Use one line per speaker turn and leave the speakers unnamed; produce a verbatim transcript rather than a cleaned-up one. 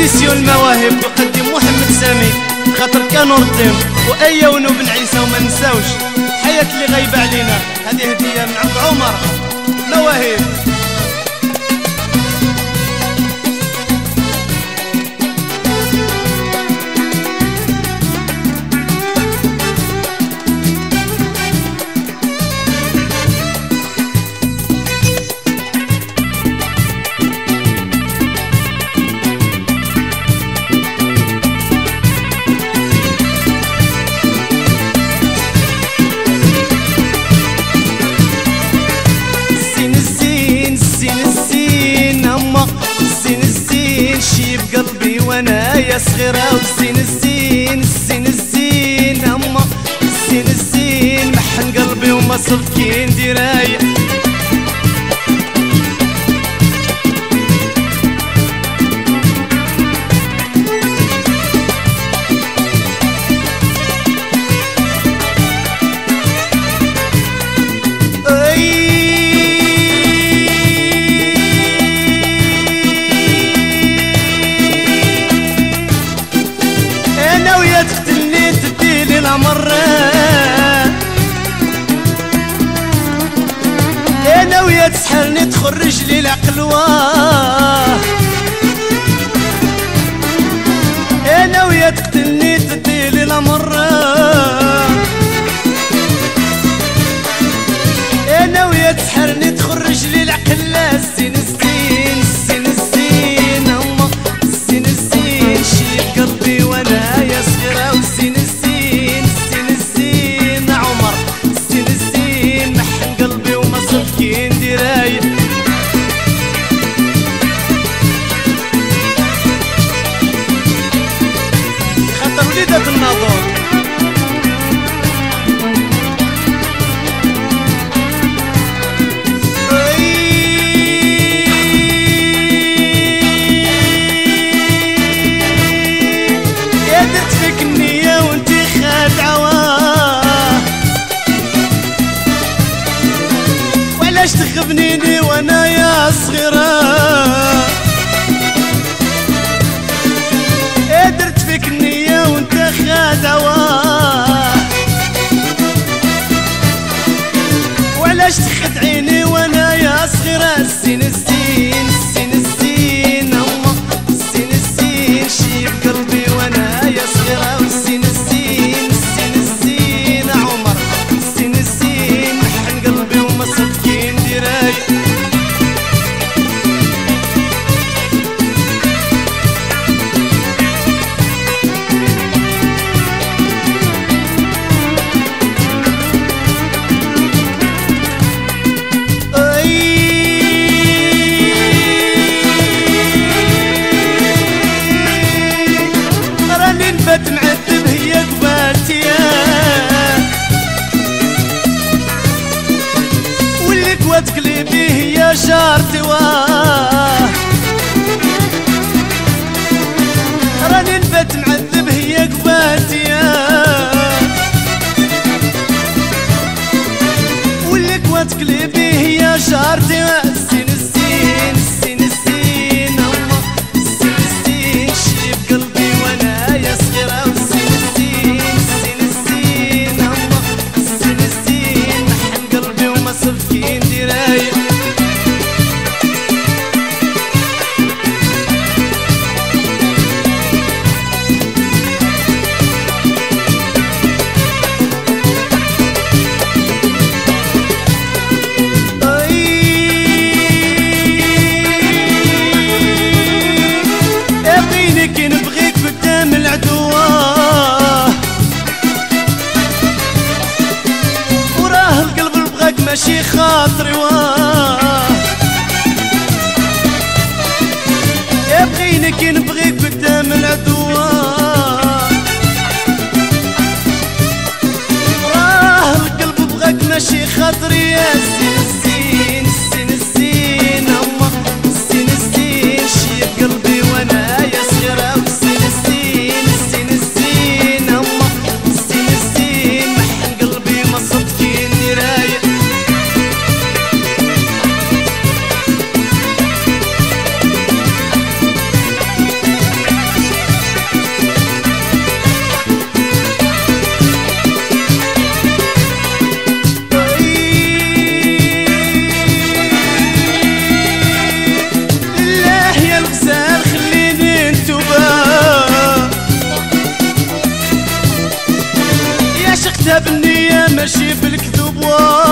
اديسيون المواهب تقدم محمد سامي خاطر كانوا الدين وايا ونو بن عيسى وما نساوش حياة اللي غايبه علينا. هذه هديه من عند عمر مواهب.
قلبي وانا يا صغيرة والزين الزين الزين الزين اما الزين الزين محن قلبي وما صرت كي نديرايا مرة انا ويا تسحرني تخرج لي العقل واه انا ويا تقتلني تديلي الامرة انا ويا تسحرني تخرج لي العقل. لا الزين الزين الزين الزين اما الزين الزين شيب قلبي وانا يا صغيرة والزين الزين
خاطر وليدة الناظور
يا درت فيك النية وانتي خادعة وعلاش تخبنيني وانا يا صغيرة درت فيك النية وانت خادعة وعلاش تخدعيني وانا يا صغيرة. الزين الزين الزين الزين اما الزين الزين شيب قلبي وانا يا صغيرة والزين الزين الزين الزين عمر الزين الزين محن قلبي وما صرت كي نديراي معذب هي قبالتي واللي قوات قلبي هي جارتي واه راني نبات معذب هي قبالتي واللي قوات قلبي هي جارتي. الزين الزين الزين الزين اما الزين الزين شيب قلبي وانا يا صغيرة والزين الزين الزين الزين اما الزين الزين محن قلبي وما صرت كي نديرايا كي نبغيك قدام العدوة وراه القلب بغاك ماشي خاطري واه يبغيني كي نبغيك قدام العدوة وراه القلب بغاك ماشي خاطري. يا الزين الزين الزين الزين اما الزين الزين شيب قلبي وانا يا صغيرة والزين الزين الزين الزين اما الزين الزين محن قلبي ما صرت كي نديرايا بالكذوب